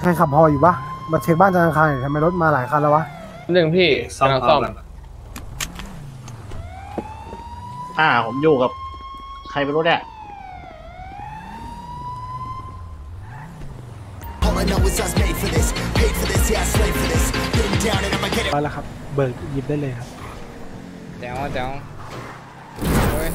ใครขับพออยู่ปะมาเช็คบ้านธนาคารหน่อยทำไมรถมาหลายคันแล้ววะหนึ่งพี่ซ่อมผมอยู่กับใครไม่รู้เนี่ยไปแล้วครับเบิกหยิบได้เลยครับแจ๋วแจ๋วเฮ้ย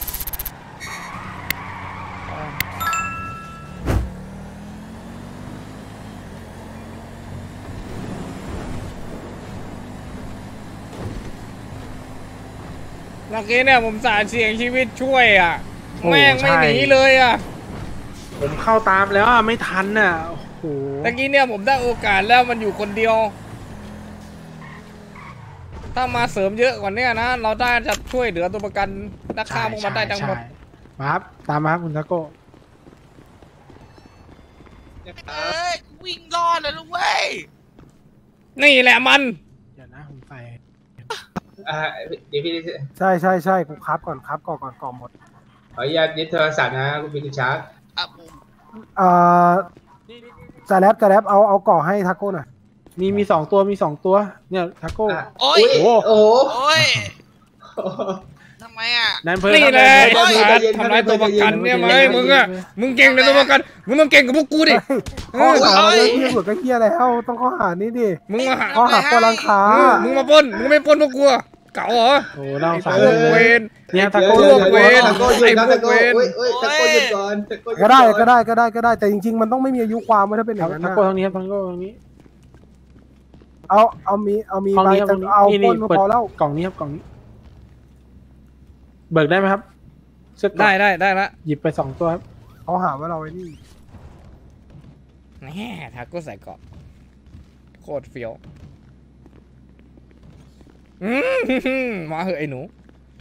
เมื่อกี้เนี่ยผมสาดเสียงชีวิตช่วยอ่ะแม่งไม่หนีเลยอ่ะผมเข้าตามแล้วไม่ทันน่ะโอ้โหเมื่อกี้เนี่ยผมได้โอกาสแล้วมันอยู่คนเดียวถ้ามาเสริมเยอะกว่านี้นะเราได้จะช่วยเหลือตัวประกันนักฆ่าพวกมันได้ทั้งหมดมาครับตามมาครับคุณทาโก้วิ่งรอดเลยลูกเว้ยนี่แหละมันเดี๋ยวนะผมใส่เดี๋ยวพี่ใช่กูครับก่อนก่อนหมดขออนุญาตยึดโทรศัพท์นะคุณพิชาร์จะแรปเอาก่อให้ทาโก้หน่อยมี2 ตัวเนี่ยทาโก้โอ้ยทำไมอ่ะนี่เลยทำร้ายตัวประกันเนี่ยไหมมึงอ่ะมึงเก่งในตัวประกันมึงต้องเก่งกับพวกกูดิข้อหาเรื่องที่สุดก็เหี้ยแล้วต้องข้อหานี้ดิมึงมาหาข้อหาปล้นค้ามึงมาปล้นมึงไม่ปล้นพวกกูเก่าเหรอโอ้เราสายเวรเนี่ยตะโกนเวรไอ้พวกเวรตะโกนหยุดก่อนก็ได้แต่จริงๆมันต้องไม่มีอายุความถ้าเป็นอย่างนั้นตะโกนทางนี้ครับตะโกนทางนี้เอามีใบจะเอาปล้นพอแล้วกล่องนี้ครับกล่องนี้เบิกได้ไหมครับได้ละหยิบไป2 ตัวครับเขาหาว่าเราไอ้นี่แหมทาโก้ใส่เกาะโคตรเฟี้ยวมาเหอะไอ้หนู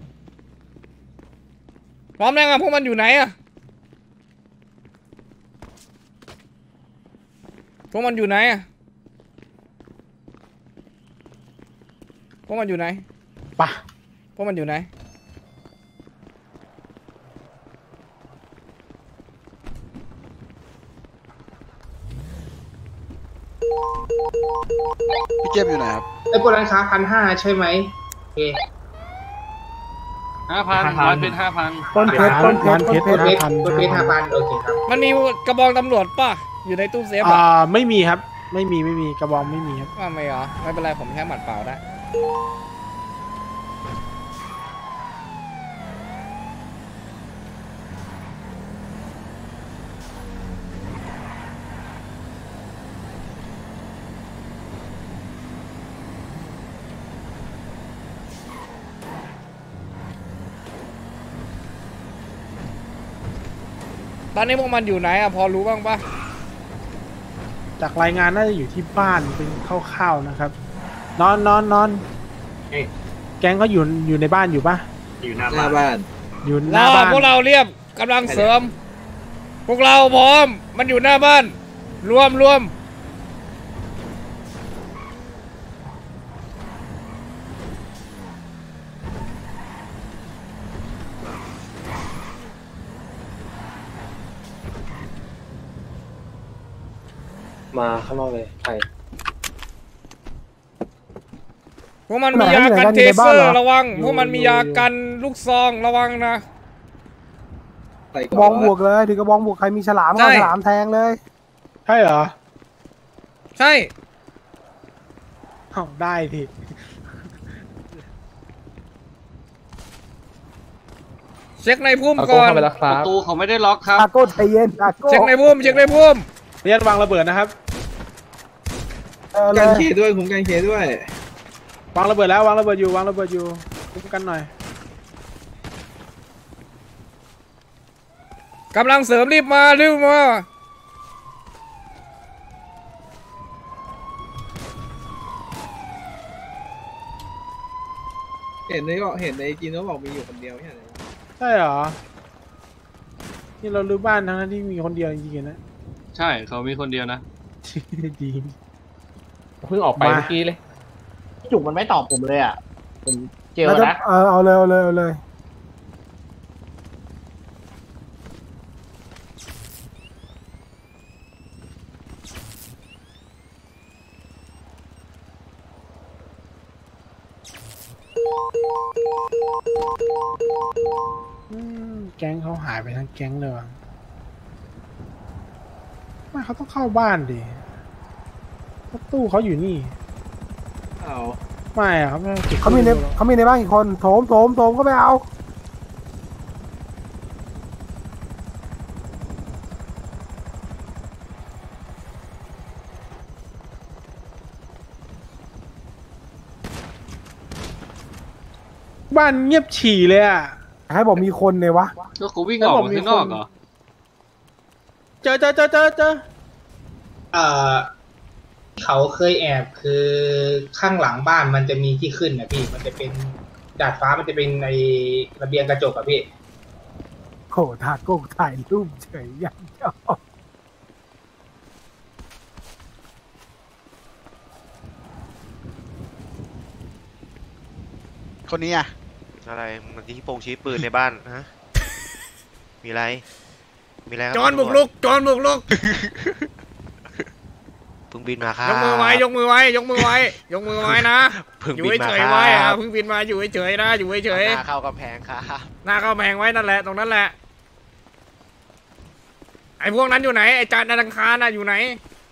พร้อมยังอ่ะพวกมันอยู่ไหนอ่ะพวกมันอยู่ไหนอ่ะพวกมันอยู่ไหนปะพวกมันอยู่ไหนพี่เก็บอยู่ไหนครับไอ้พวกร้านค้า1,500ใช่ไหมโอเค 5,000มันเป็น5,000 ต้นเพชร5,000 โอเคครับมันมีกระบองตำรวจป่ะอยู่ในตู้เซฟไม่มีครับไม่มีกระบองไม่มีครับไม่เหรอไม่เป็นไรผมแค่หมัดเปล่าได้ตอนนี้พวกมันอยู่ไหนอะพอรู้บ้างปะจากรายงานน่าจะอยู่ที่บ้านเป็นคร่าวๆนะครับนอนแก๊งก็อยู่ในบ้านอยู่ปะอยู่หน้าบ้านอยู่หน้าบ้านพวกเราเรียบกำลังเสริมพวกเราพร้อมมันอยู่หน้าบ้านรวมมาข้างนอกเลยใครพวกมันมียากันเทเซอร์ระวังพวกมันมียากันลูกซองระวังนะบองบวกเลยถือกระบองบวกใครมีฉลามก็ฉลามแทงเลยใช่เหรอใช่ได้ทีเช็คในพุ่มก่อนประตูเขาไม่ได้ล็อกครับอาโก้ใจเย็นอาโก้เช็คในพุ่มเรียนวางระเบิดนะครับการเคด้วยผมการเคด้วยวางระเบิดแล้ววางระเบิดอยู่คุ้มกันหน่อยกำลังเสริมรีบมาเห็นในจีนเขาบอกมีอยู่คนเดียวใช่เหรอนี่เรารู้บ้านทั้งที่มีคนเดียวจริงๆนะใช่เขามีคนเดียวนะดีเพิ่งออกไปเมื่อกี้เลยจุกมันไม่ตอบผมเลยอ่ะผมเจอนะเอาเลยแก๊งเขาหายไปทั้งแก๊งเลยว่ะไม่เขาต้องเข้าบ้านดิรถตู้เขาอยู่นี่เอาไม่อะครับเขามีในบ้านกี่คนโถมก็ไม่เอาบ้านเงียบฉี่เลยอ่ะให้บอกมีคนเลยวะก็กูวิ่งออกมาข้างนอกเหรอเจอเขาเคยแอบคือข้างหลังบ้านมันจะมีที่ขึ้นนะพี่ มันจะเป็นดาดฟ้ามันจะเป็นในระเบียงกระจกอะพี่โหถ่ายรูปเฉยอย่างเดียวคนนี้อ่ะอะไรมันที่ชี้ปืนในบ้านฮะ มีอะไรครับจอนบุกลุกเพิ่งบินมาครับยกมือไว้นะเพิ่งอยู่บินมาเฉคยรัๆไว้อะบเพิ่งบินมาอยู่เฉยๆนะอยู่เฉยหน้าเข้ากำแพงครับๆหน้าเข้าแพงไว้นั่นแหละตรงนั้นแหละไอ้พวกนั้นอยู่ไหนไอ้จานทร์อังคารน่ะอยู่ไหน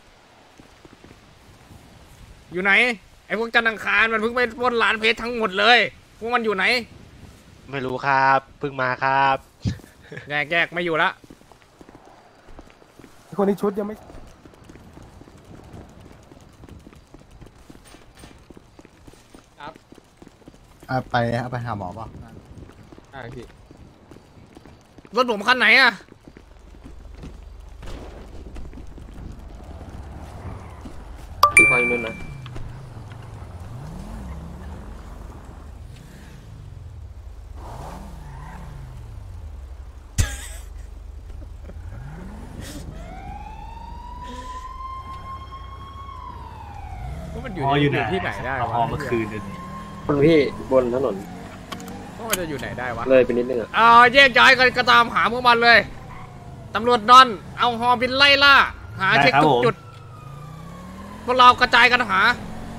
ไอ้พวกจันทร์อังคารมันเพิ่งไปปล้นร้านเพชรทั้งหมดเลยพวกมันอยู่ไหนไม่รู้ครับเพิ่งมาครับแยกไม่อยู่ละคนที่ชุดยังไม่เอาไปหาหมอป่ะรถผมคันไหนอะคอยนู่นนะว่ามันอยู่ที่ไหนได้วะเมื่อคืนพี่บนถนนว่ามันจะอยู่ไหนได้วะเลยไปนิดนึงอะแยกย้ายกันก็ตามหาพวกมันเลยตำรวจนอนเอาฮอบินไล่ล่าหาเช็คทุกจุดพวกเรากระจายกันหา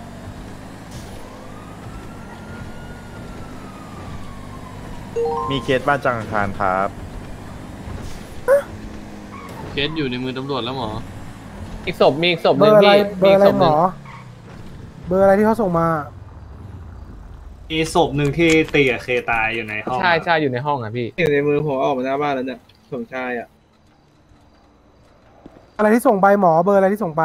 มีเคสบ้านจังอังคารครับเคสอยู่ในมือตำรวจแล้วหมออีกศพมีอีกศพเบอร์อะไรหมอเบอร์อะไรที่เขาส่งมามีศพหนึ่งที่ตีกับเคตายอยู่ในห้องใช่อยู่ในห้องอ่ะพี่อยู่ในมือผมออกมาหน้าบ้านแล้วเนี่ยสมชายอ่ะอะไรที่ส่งไปหมอเบอร์อะไรที่ส่งไป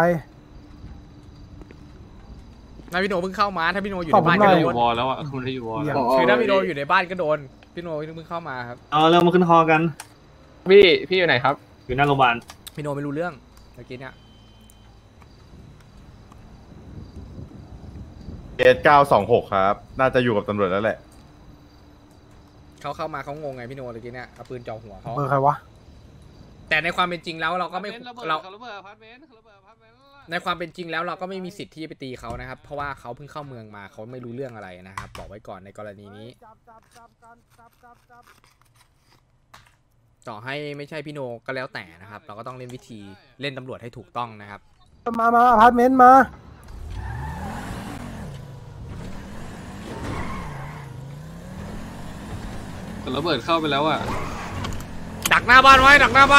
นายพี่โนเพิ่งเข้ามาถ้าพี่โนอยู่ตอในบผมบ้านหน่ก็อยโดอยู่นวอลแล้วอ่ะคุณได้อยู่วอลแล้วคือถ้าพี่โนอยู่ในบ้านก็โดนพี่โนเพิ่งเข้ามาครับเอาเริ่มมาขึ้นฮอกันพี่อยู่ไหนครับอยู่หน้าโรงพยาบาลพี่โนไม่รู้เรื่องเมื่อกี้เนี่ยเคส926ครับน่าจะอยู่กับตำรวจแล้วแหละเขาเข้ามาเขางงไงพี่โนเมื่อกี้เนี่ยเอาปืนจ่อหัวเขาเบอร์ใครวะแต่ในความเป็นจริงแล้วเราก็ไม่เราระเบิดอพาร์ตเมนต์ในความเป็นจริงแล้วเราก็ไม่มีสิทธิ์ที่จะไปตีเขานะครับเพราะว่าเขาเพิ่งเข้าเมืองมาเขาไม่รู้เรื่องอะไรนะครับบอกไว้ก่อนในกรณีนี้ต่อให้ไม่ใช่พี่โนก็แล้วแต่นะครับเราก็ต้องเล่นวิธีเล่นตำรวจให้ถูกต้องนะครับมาอพาร์ตเมนต์มาแต่ระเบิดเข้าไปแล้วอ่ะดักหน้าบ้านไว้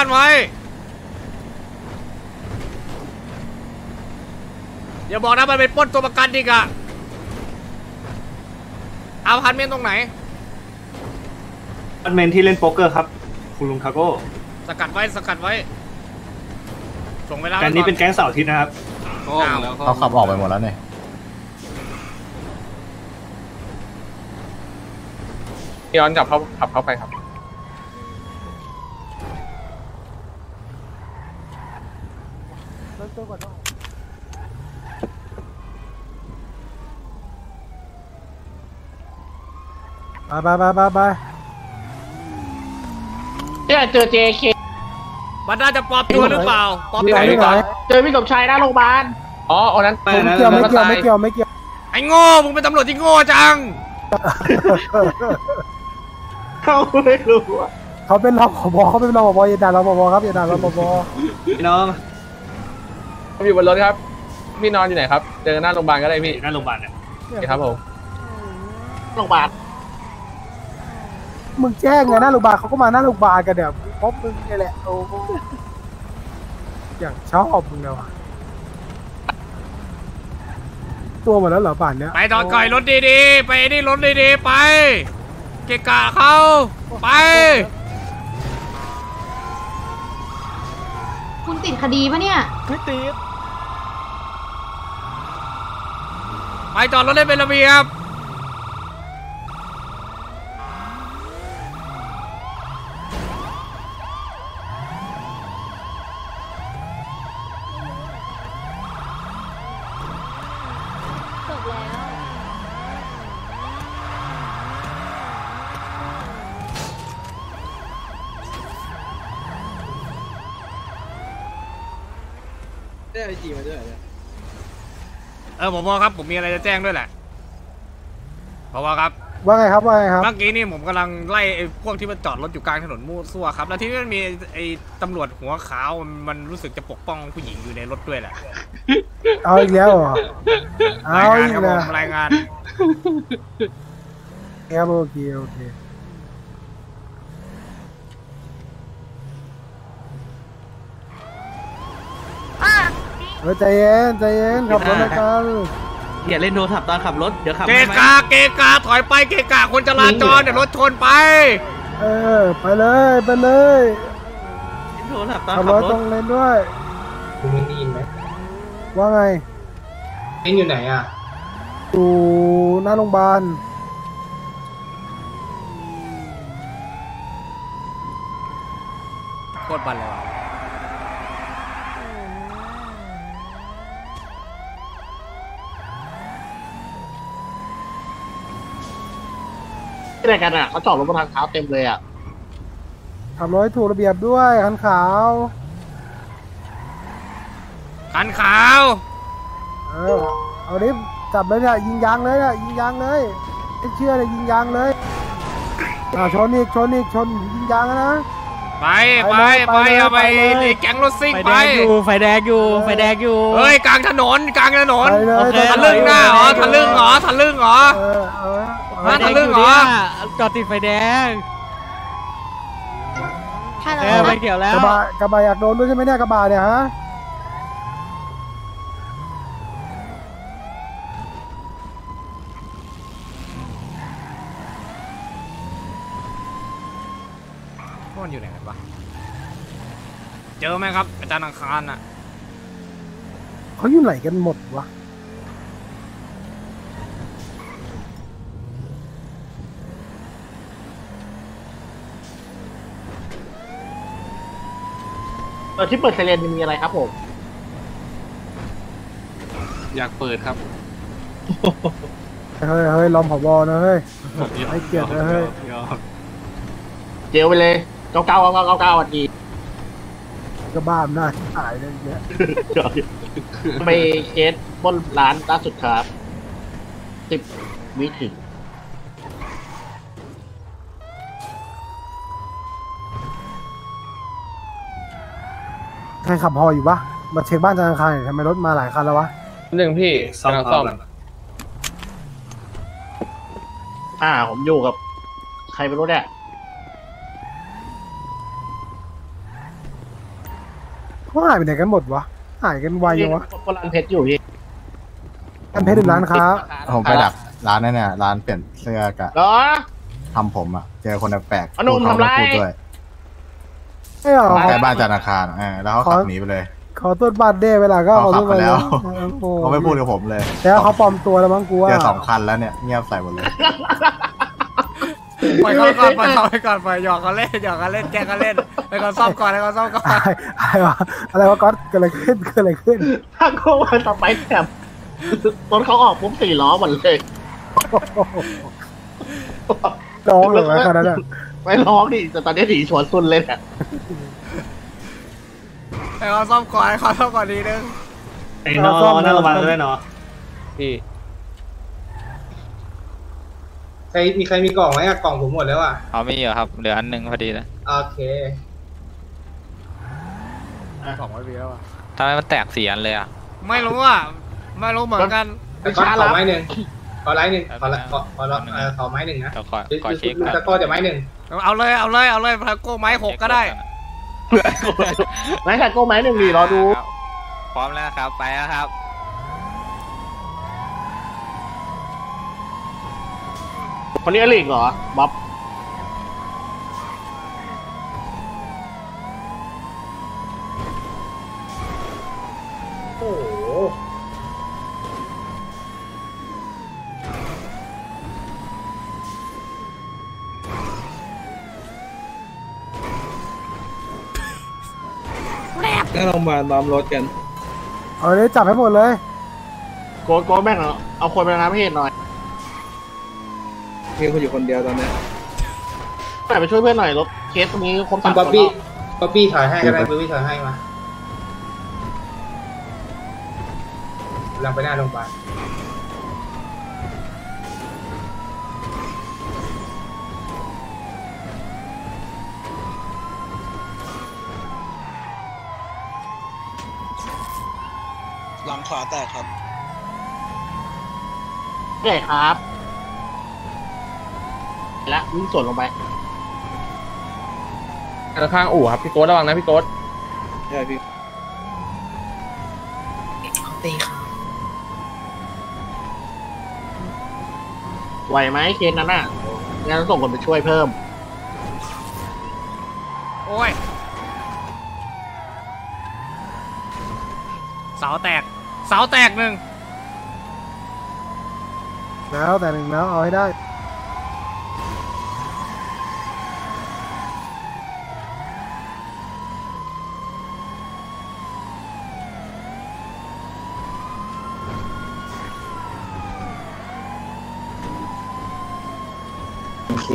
อย่าบอกนะมันเป็นปล้นตัวประกันอีกอะเอาพันเมนตรงไหนอันเมนที่เล่นโป๊กเกอร์ครับคุณลุงคาโก้สกัดไว้ส่งเวลาแก๊งนี้เป็นแก๊งเสาร์อาทิตย์นะครับเขาขับออกไปหมดแล้วเนี่ยย้อนกลับขับเข้าไปครับไปเนี่ยเจอ JK มันน่าจะปลอมตัวหรือเปล่าปลอมที่ตัวไหนหรือเปล่าเจอพี่สมชายหน้าโรงพยาบาลอ๋ออันนั้นไม่เกี่ยวไอ้โง่มึงเป็นตำรวจที่โง่จังเขาไม่รู้อ่ะเขาเป็นรปภอย่าด่ารปภครับอย่าด่ารปภพี่น้องผมอยู่บนรถครับพี่นอนอยู่ไหนครับเจอหน้าโรงพยาบาลก็ได้พี่หน้าโรงพยาบาลเนี่ยครับผมโรงพยาบาลมึงแจ้งไงหน้าโรงพยาบาลเขาก็มาหน้าโรงพยาบาลกันเดี๋ยวพบมึงนี่แหละโอ้โหอย่างชอบมึงเลยว่ะตัวหมดแล้วเหรอป่านเนี้ยไปจอดก่อยรถดีๆไปนี่รถดีๆไปเกะกะเขาไปคุณติดคดีปะเนี่ยไม่ติดไปจอดรถได้เป็นระเบียบจบแล้วได้ไอจีมาด้วยเนี่ยผบครับผมมีอะไรจะแจ้งด้วยแหละผบครับว่าไงครับว่าไงครับเมื่อกี้นี่ผมกำลังไล่ไอ้พวกที่มันจอดรถอยู่กลางถนนมั่วซั่วครับแล้วที่นี่มันมีไอ้ตำรวจหัวขาวมันรู้สึกจะปกป้องผู้หญิงอยู่ในรถด้วยแหละเอาอีกแล้วเหรอเอาอีกแล้วรายงานครับโอเคโอเคใจเย็นใจเย็นขับรถนะครับอย่าเล่นโทรศัพท์ตอนขับรถเดี๋ยวขับเกะกะถอยไปเกะกะคนจราจรเดี๋ยวรถชนไปไปเลยไปเลยโทรศัพท์ตอนขับขัรบถรตรถงเลนด้วยคุณมินได้ยินไหมว่าไงเอ็งอยู่ไหนอ่ะอยู่หน้าโรงพยาบาลโคตรบันเลยว่ะที่ไหนกันอ่ะเขาจอดรถบนทางเท้าเต็มเลยอ่ะขับรถให้ถูกระเบียบด้วยคันขาวคันขาวเอาดิจับเลยเนี่ยยิงยางเลยเนี่ยยิงยางเลยไม่เชื่อเลยยิงยางเลยชนอีกยิงยางนะไปเอาไปแก๊งรถซิ่งไปไฟแดงอยู่เฮ้ยกลางถนนทะลึ่งหน้าเหรอทะลึ่งเหรอทะลึ่งเหรอจอดติดไฟแดงไม่เกี่ยวแล้วกระบะอยากโดนด้วยใช่ไหมเนี่ยกระบะเนี่ยฮะมันอยู่ไหนกันวะเจอไหมครับอาจารย์อังคารน่ะเขาอยู่ไหนกันหมดวะที่เปิดไซเรนมีอะไรครับผมอยากเปิดครับเฮ้ยลอมผบนะเฮ้ยให้เกียรตินะเฮ้ยเจลไปเลยเก้าวันดีก็บ้าหน้าหายเลยเยอะไปเคสบนร้านล่าสุดครับ10 วิถึงใครขับฮออยู่ปะมาเช็คบ้านธนาคารหน่อยทำไมรถมาหลายคันแล้ววะหนึ่งพี่ซ่อมผมอยู่กับใครไม่รู้เนี่ยเขาหายไปไหนกันหมดวะหายกันไวยังวะร้านเพชรอยู่พี่ร้านเพชรหรือร้านค้าผมไปดักร้านนั่นเนี่ยร้านเปลี่ยนเสื้อกะเหรอทำผมอ่ะเจอคนแปลกอนุทำไรพูดด้วยไม่หรอใกล้บ้านธนาคารแล้วเขาขับหนีไปเลยขอตรวจบัตรเด้เวลาก็เขาขับไปแล้วโอ้โหเขาไม่พูดกับผมเลยแล้วเขาปลอมตัวแล้วมั้งกูว่าเจอ2 คันแล้วเนี่ยเงียบใส่หมดเลยปล่อยเขาก่อนปล่อยหยอกเขาเล่นแกเขาเล่นไปก่อนซ่อมก่อนอะไรวะก๊อตเกิดอะไรขึ้นถ้าโค้งวันต่อไปแถมรถเขาออกปุ๊บ4 ล้อหมดเลยร้องเลยขนาดนั้นไม่ร้องดิแต่ตอนนี้ถีชวนซุนเลยเนี่ยไปเขาซ่อมก่อนดีนึงไอ้นอหน้าโรงพยาบาลก็ได้เนาะพี่มีใครมีกล่องไหมอะกล่องผมหมดแล้วอ่ะไม่อยู่ครับเหลืออันนึงพอดีนะโอเคของไว้พี่แล้วอ่ะทำไมมันแตก4 อันเลยอ่ะไม่รู้เหมือนกันไปช้าแล้วไม้หนึ่งขอไลน์หนึ่งขอไม้หนึ่งนะเดี๋ยวขอเช็คลูกตะก้อจะไม้หนึ่งเอาเลยพาโก้ไม้6ก็ได้ไม้ขัดโก้ไม้หนึ่งดีรอดูพร้อมแล้วครับ ไปแล้วครับคนนี้อลิกเหรอบ๊อบโอ้โหก็โรงพยาบาลล้อมรถกันเอาเลยจับให้หมดเลยโกดแม่งเอาคนไประงับเหตุหน่อยมีคนอยู่คนเดียวตอนนี้ไปช่วยเพื่อนหน่อยรถเคสตรงนี้ครบ3 คนบ๊อบบี้ถอยให้ก็ได้บ๊อบบี้ถอยให้มาลังไปหน้าโรงพยาบาลหลังขวาแตกครับใช่ครับและวิ่งสวนลงไปข้างอู่ครับพี่โต๊ดระวังนะพี่โต๊ดใช่พี่ตีค่ะไหวไหมเคสนั้นน่ะงั้นส่งคนไปช่วยเพิ่มโอ้ยเสาแตกหนึ่งแล้วแต่หนึ่งแล้วเอาให้ได้โอเค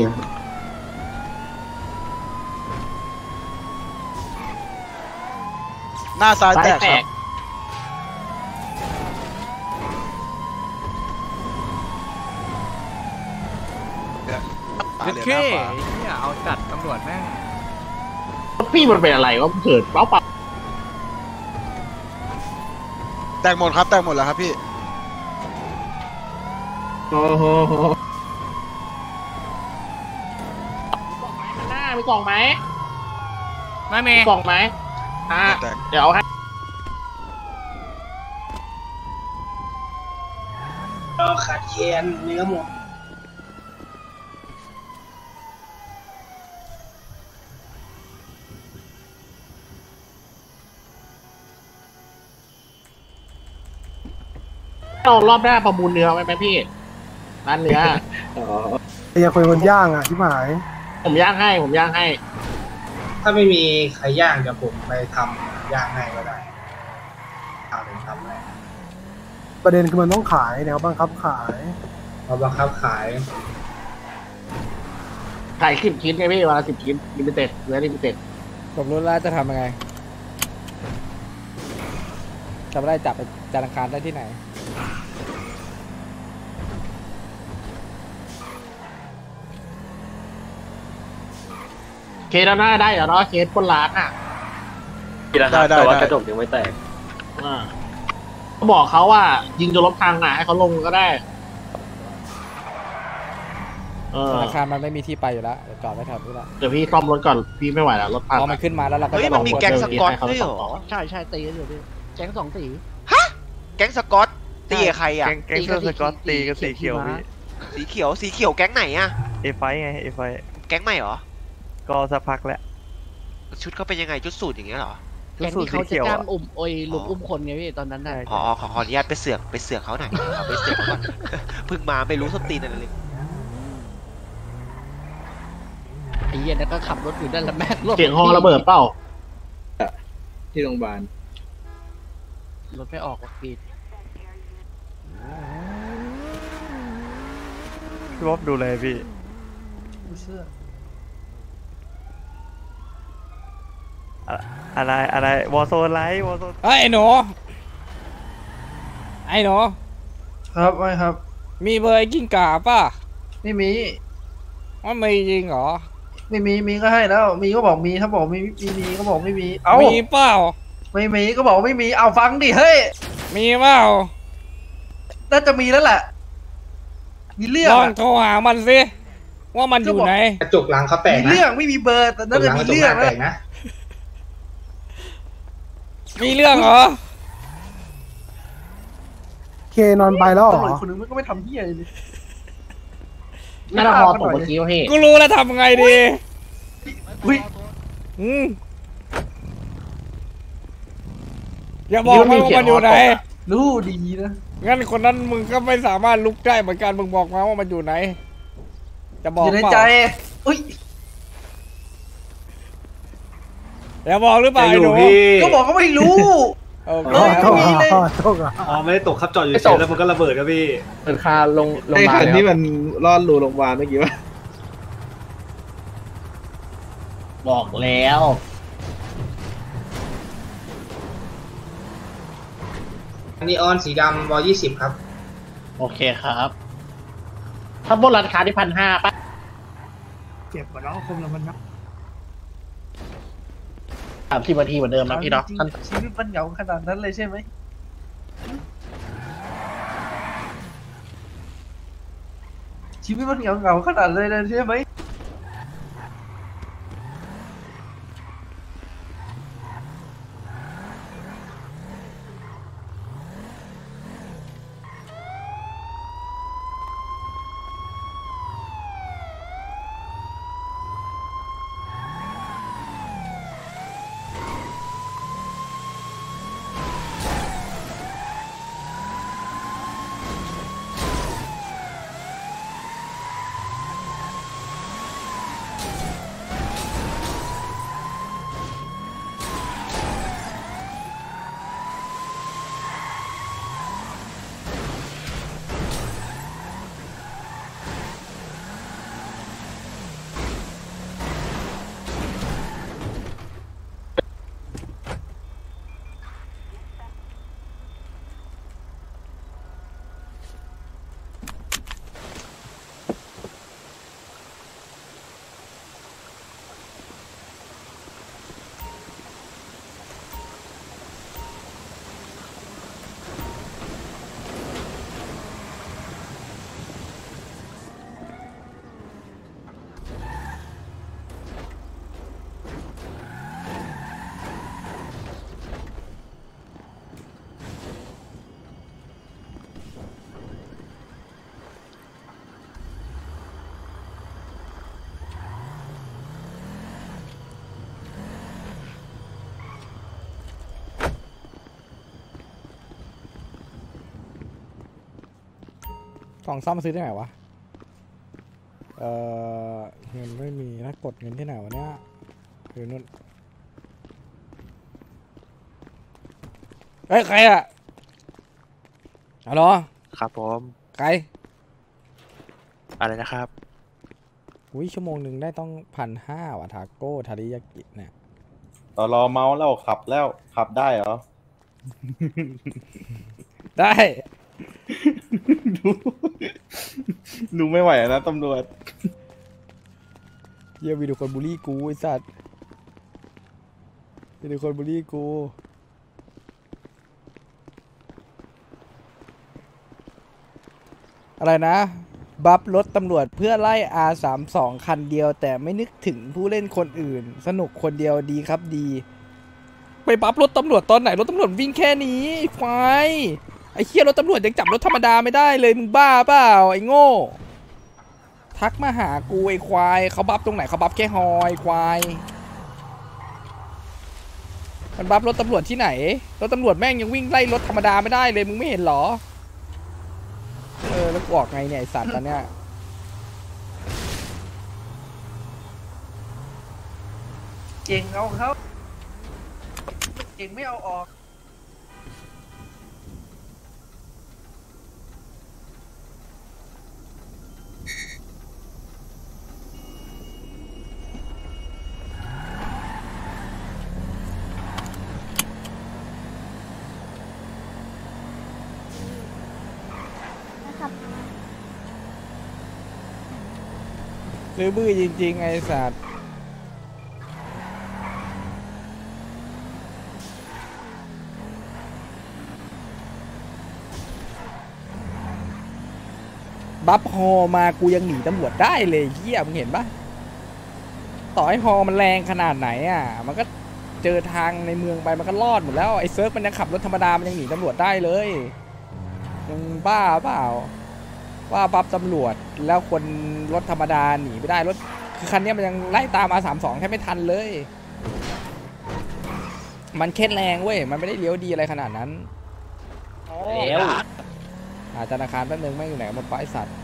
หน้าซ้ายแตกครับเด็ดเข้เนี่ยเอาจัดตำรวจแม่งพี่มันเป็นอะไรวะเกิดเปล่าแตกหมดครับแตกหมดแล้วครับพี่โอ้โหหน้ามีกล่องไหมไม่มีกล่องไหมเดี๋ยวเอาให้เราขาดแคลนเนื้อหมดรอบหน้าประมูลเนื้อไหมพี่ร้านเนื้อไอ้ยาคุยคนย่างอ่ะที่หมายผมย่างให้ถ้าไม่มีใครย่างจะผมไปทำย่างให้ก็ได้เอาไปทำให้ประเด็นคือมันต้องขายแนวบังคับขายเราบังคับขายขาย10 ชิ้นไงพี่วันละ10 ชิ้นลิมิเต็ดเนื้อลิมิเต็ดผมรู้แล้วจะทำยังไงจะไม่ได้จับไปจานอังคารได้ที่ไหนเคสหน้าได้เหรอเนาะเคสคนร้านอ่ะได้แต่ว่ากระจกก็บอกเขาว่ายิงจนรถพังอ่ะให้เขาลงก็ได้ธนาคารมันไม่มีที่ไปอยู่แล้วเดี๋ยวจอดไว้แถวนี้ละเดี๋ยวพี่ซ่อมรถก่อนพี่ไม่ไหวแล้วรถพังพอมันขึ้นมาแล้วเราก็เฮ้ยจะมันมีแก๊งสกอตด้วยเหรอใช่ตีกันอยู่พี่แก๊ง2 สีแก๊งสกอตตีกับใครอ่ะแก๊งเสื้อสก๊อตตีกับสีเขียวพี่สีเขียวแก๊งไหนอ่ะเอไฟไงเอไฟแก๊งใหม่เหรอก็สักพักแล้วชุดเขาเป็นยังไงชุดสูทอย่างเงี้ยเหรอแก๊งที่เขาจะจ้างลุมอุ้มคนไงพี่ตอนนั้นน่ะอ๋อขออนุญาตไปเสือกเขาหน่อยเอาไปเสือกเขาก่อน เพิ่งมาไม่รู้ส้นตีนอะไรเลยไอ้เหี้ยนั่นก็ขับรถอยู่นั่นแล้วแม่งรถเสียงห้องระเบิดเปล่าที่โรงพยาบาลรถไม่ออกพี่พี่บ๊อบดูเลยพี่อะไรวอร์โซนไลท์วอร์โซนไอ้หนูครับไม่ครับมีเบอร์กิ้งก่าป่ะไม่มีว่าไม่จริงเหรอไม่มีก็ให้แล้ว มีก็บอกมีถ้าบอกไม่มีก็บอกไม่มีเอามีเปล่าไม่มีก็บอกไม่มีเอาฟังดิเฮ้ยมีเปล่าน่าจะมีแล้วแหละมีเรื่องลองโทรหามันสิว่ามันอยู่ไหนกระจกหลังเขาแตกมีนะเรื่องไม่มีเบอร์แต่นั่นจะมีเรื่องแตกนะมีเรื่องเหรอเคนอนไปแล้วเหรตำรวจอคนนึงมันก็ไม่ทำเหี้ยเลยน่าจะพอตกเมื่อกี้วะพี่กูรู้แล้วทำไงดีอุ้ยอย่าบอกว่ามันอยู่ไหนรู้ดีนะงั้นคนนั้นมึงก็ไม่สามารถลุกได้เหมือนกันมึงบอกมาว่ามันอยู่ไหนจะบอกอยู่ในเปล่าใจอุ้ยอย่าบอกหรือเปล่าจะไอ้อหนูยู่พี่ก็บอกก็ไม่รู้โอเคโชคโชคอ๋อไม่ได้ตกครับจอดอยู่เฉยแล้วมันก็ระเบิดครับพี่เปิดคาลงไอ้คันที่มันรอดรูโรงพยาบาลเมื่อกี้วะบอกแล้วนีออนสีดำ120ครับโอเคครับ ถ้าบนร้านค้าที่1,500ป่ะเจ็บกว่าน้องคมแล้วมันนะ 30 นาทีเหมือนเดิมนะพี่เนาะจริงๆชีวิตมันเหงาขนาดนั้นเลยใช่ไหมชีวิตมันเหงาขนาดเลยใช่ไหมกล่องซ่อมซื้อที่ไหนวะเงินไม่มีนะกดเงินที่ไหนวะเนี่ยคือนู่นเฮ้ยใครอะฮัลโหลครับผมใครอะไรนะครับอุ้ยชั่วโมงหนึ่งได้ต้อง1,500ว่ะทาโก้ทาริยากิเนี่ยต่อรอเมาแล้วขับแล้วขับได้เหรอได้ดูไม่ไหวนะตำรวจเยี่ยมีดูคนบูลลี่กูไอ้สัตว์มีดูคนบูลลี่กูอะไรนะบัฟรถตำรวจเพื่อไล่ R32 คันเดียวแต่ไม่นึกถึงผู้เล่นคนอื่นสนุกคนเดียวดีครับดีไปบัฟรถตำรวจตอนไหนรถตำรวจวิ่งแค่นี้ควายไอ้เหี้ยรถตำรวจยังจับรถธรรมดาไม่ได้เลยมึงบ้าเปล่าไอ้โง่ทักมาหากูไอ้ควายเขาบัฟตรงไหนเขาบัฟแค่ฮอยควายมันบัฟรถตำรวจที่ไหนรถตำรวจแม่งยังวิ่งไล่รถธรรมดาไม่ได้เลยมึงไม่เห็นหรอแล้วกูออกไงเนี่ยไอสัตว์ตอนเนี้ยเก่งเอาเขาเก่งไม่เอาออกซื้อบื้อจริงๆไอสัตว์บบัฟฮอมากูยังหนีตำรวจได้เลยเฮียมึงเห็นปะต่อให้ฮอมันแรงขนาดไหนอ่ะมันก็เจอทางในเมืองไปมันก็รอดหมดแล้วไอ้เซิร์ฟมันยังขับรถธรรมดามันยังหนีตำรวจได้เลยมึงบ้าเปล่าว่าบัฟตำรวจแล้วคนรถธรรมดาหนีไม่ได้รถคือคันนี้มันยังไล่ตามR32แทบไม่ทันเลยมันแค่แรงเว้ยมันไม่ได้เลี้ยวดีอะไรขนาดนั้นแล้วธนาคารแป๊บนึงไม่อยู่ไหนหมดไปสัตว์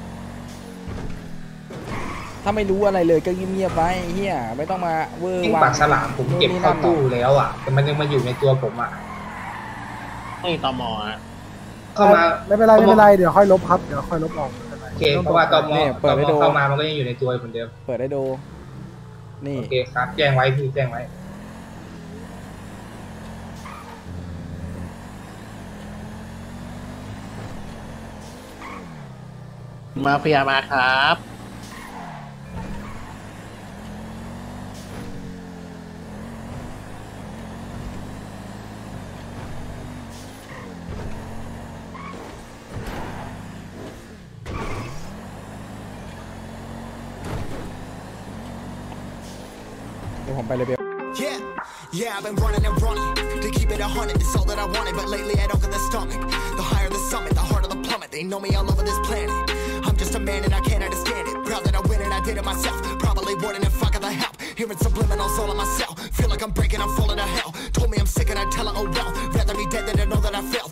ถ้าไม่รู้อะไรเลยก็เงียบๆไว้เฮียไม่ต้องมาเวอร์วางปากฉลามผมเก็บเข้าตู้แล้วอ่ะแต่มันยังมาอยู่ในตัวผมอ่ะไม่ตมอ่ะเข้ามาไม่เป็นไรไม่เป็นไรเดี๋ยวค่อยลบครับเดี๋ยวค่อยลบออกโอเคเพราะว่าตมเข้ามามันก็ยังอยู่ในตัวเหมือนเดิมเปิดได้ดูนี่โอเคครับแจ้งไว้พี่แจ้งไว้มาเฟียมาครับเดี๋ยวผมไปเลยเบล Yeah, I've been running and running to keep it 100. It's all that I wanted, but lately I don't get the stomach. The higher the summit, the harder the plummet. They know me all over this planet. I'm just a man and I can't understand it. Proud that I win and I did it myself. Probably wouldn't if I got the help. Hearing subliminals all on myself. Feel like I'm breaking, I'm falling to hell. Told me I'm sick and I tell her, oh well. Rather be dead than to know that I failed.